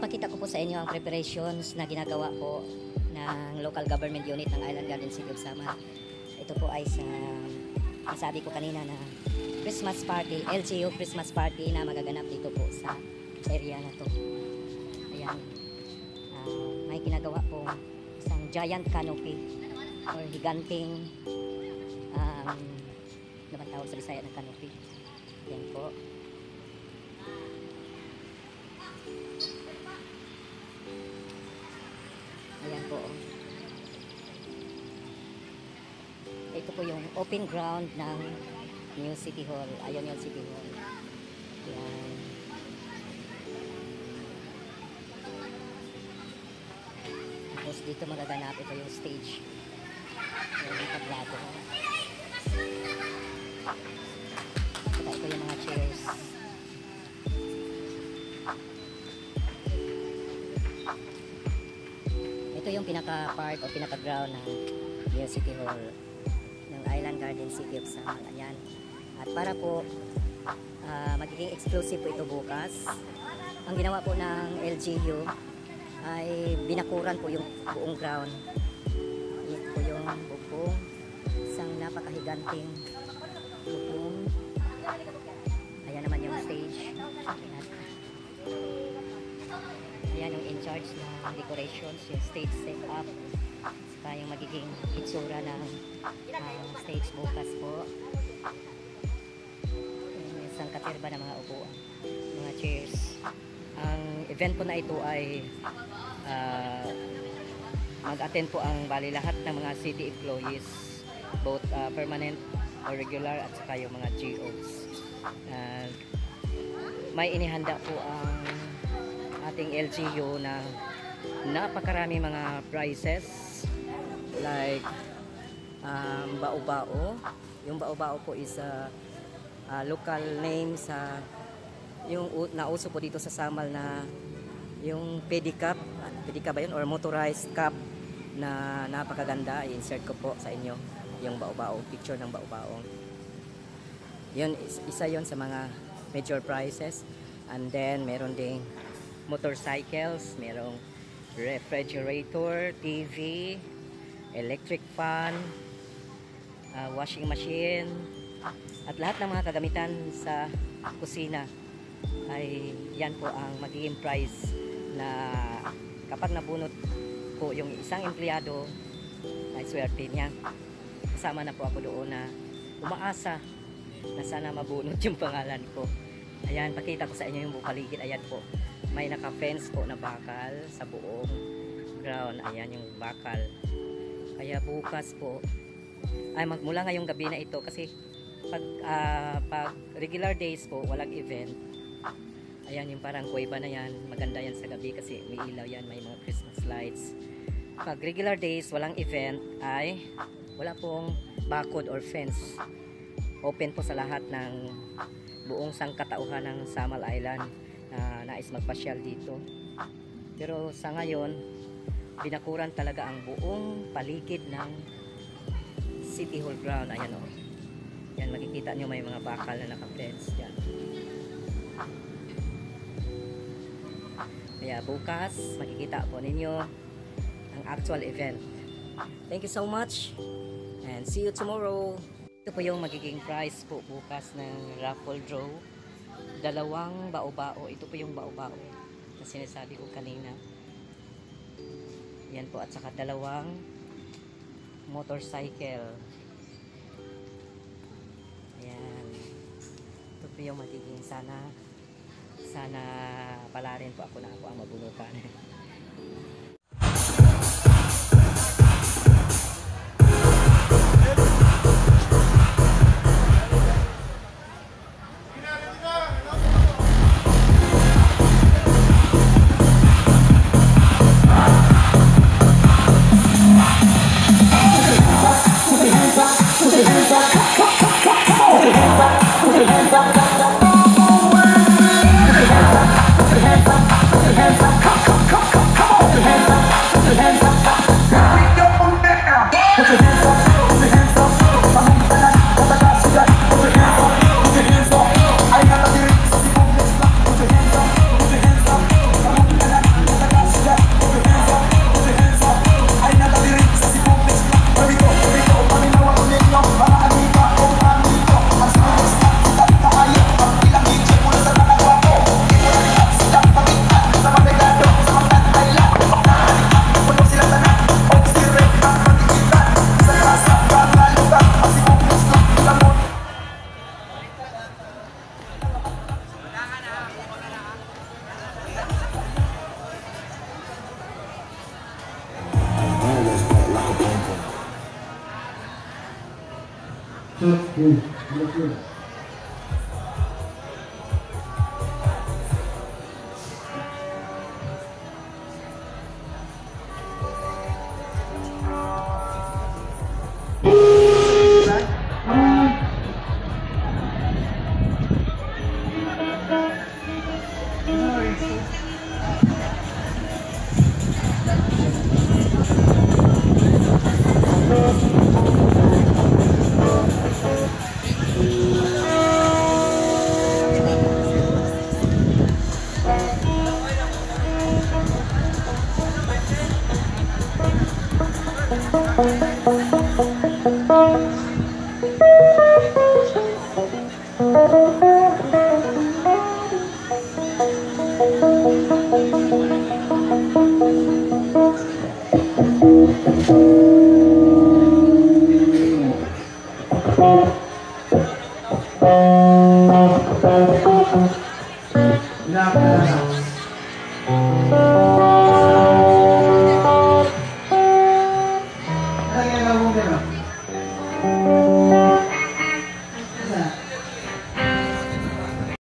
Ipapakita ko po sa inyo ang preparations na ginagawa po ng local government unit ng Island Garden City of Samar. Ito po ay sa nasabi ko kanina na Christmas party, LGU Christmas party na magaganap dito po sa area na to. Ayan. May ginagawa po isang giant canopy or higanting ano bang tawag sa Bisaya ng canopy. Ayan po. Ayan po. Ito po yung open ground ng New City Hall. Ayan yung City Hall. Ayan. Tapos dito magaganap ito yung stage. Yung tablado. Ito yung mga chairs. Ito yung pinaka-part o pinaka-ground ng New City Hall ng Island Garden City of Samar. Ayan. At para po magiging exclusive po ito bukas, ang ginawa po ng LGU ay binakuran po yung buong ground. Ito po yung bubong, isang napakahiganting bubong. Ayan naman yung stage. Ayan yung in charge ng decorations, yung stage setup, saka yung magiging itsura ng stage bukas po. Yung isang katirba ng mga upuan, mga chairs. Ang event po na ito ay mag-attend po ang bali lahat ng mga city employees, both permanent or regular, at saka yung mga GOs. May inihanda po ang ating LGU na napakarami mga prizes like bao-bao. Yung bao-bao po is local name sa yung nauso po dito sa Samal na yung pedicab ba yun or motorized cab na napakaganda. I-insert ko po sa inyo yung bao-bao, picture ng bao-bao. Yun, isa yon sa mga major prizes. And then meron ding motorcycles, merong refrigerator, TV, electric fan, washing machine, at lahat ng mga kagamitan sa kusina ay yan po ang magiging prize na kapag nabunot po yung isang empleyado ay swerte niya. Kasama na po ako doon na umaasa na sana mabunot yung pangalan ko. Ayan, pakita ko sa inyo yung buong paligid. Ayan po, may naka-fence po na bakal sa buong ground. Ayan yung bakal. Kaya bukas po ay magmula ngayong gabi na ito kasi pag regular days po walang event. Ayan yung parang kuweba na yan, maganda yan sa gabi kasi may ilaw yan, may mga Christmas lights. Pag regular days walang event ay wala pong bakod or fence. Open po sa lahat ng buong sangkatauhan ng Samal Island na nais magpasyal dito. Pero sa ngayon binakuran talaga ang buong paligid ng City Hall ground. Ayan o. Yan, makikita nyo may mga bakal na naka-fence. Yan. Kaya bukas makikita po ninyo ang actual event. Thank you so much and see you tomorrow. Ito po yung magiging prize po bukas ng raffle draw. 2 bao-bao. Ito po yung bao-bao na sinasabi ko kanina. Yan po, at saka 2 motorcycle. Ayan. Ito po yung magiging sana pala rin po ako na ako ang mabunutan. Hands up, Ano